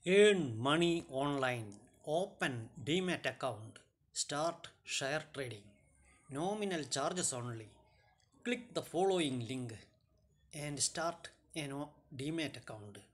Earn money online. Open Demat account. Start share trading. Nominal charges only. Click the following link and start a Demat account.